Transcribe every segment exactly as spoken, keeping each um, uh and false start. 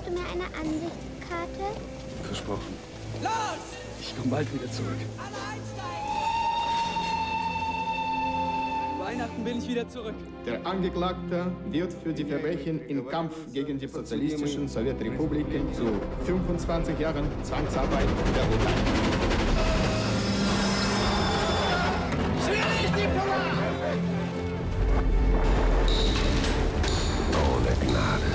du mir eine Ansichtskarte? Versprochen. Los! Ich komme bald wieder zurück. Alle einsteigen! Weihnachten bin ich wieder zurück. Der Angeklagte wird für die Verbrechen im Kampf gegen die sozialistischen Sowjetrepubliken zu fünfundzwanzig Jahren Zwangsarbeit verurteilt. Schwierig, Diplomat! Ohne Gnade.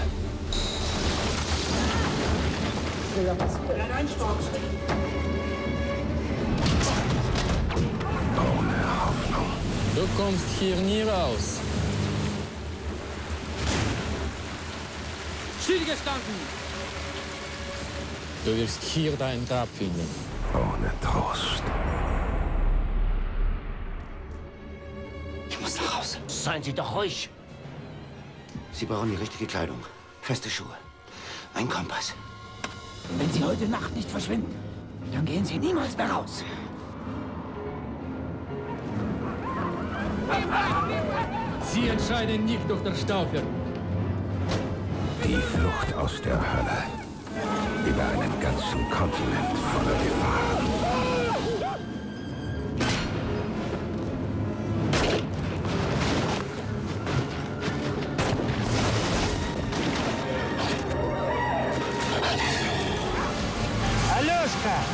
Ohne Hoffnung. Du kommst hier nie raus. Stillgestanden! Du wirst hier dein Grab finden. Ohne Trost. Ich muss nach Hause. Seien Sie doch ruhig. Sie brauchen die richtige Kleidung. Feste Schuhe. Ein Kompass. Wenn Sie heute Nacht nicht verschwinden, dann gehen Sie niemals mehr raus. Sie entscheiden nicht durch der Staufer. Die Flucht aus der Hölle. Über einen ganzen Kontinent voller Gefahren. Aljoschka!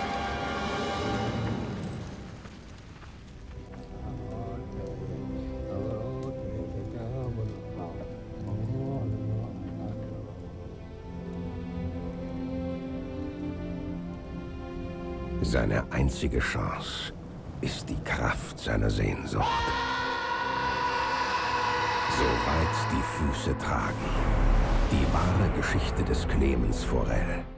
Seine einzige Chance ist die Kraft seiner Sehnsucht. Soweit die Füße tragen. Die wahre Geschichte des Clemens Forel.